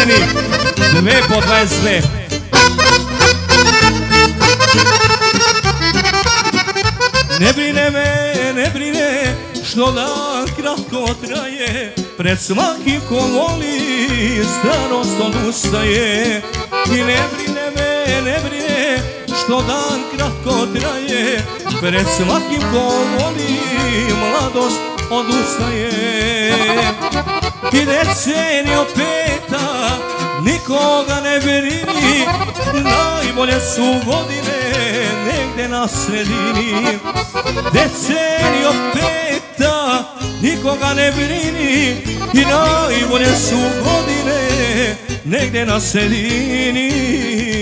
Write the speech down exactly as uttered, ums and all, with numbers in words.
meni, dve po dvadeset dve. Ne brine me, ne brine, što dan kratko traje, pred svakim ko voli, starost odustaje. I ne brine me, ne brine, što dan kratko traje, pred svakim ko voli, mladost odustaje. I decenio peta, nikoga ne brini, najbolje su godine negde na sredini. Decenio peta, nikoga ne brini, i najbolje su godine negde na sredini.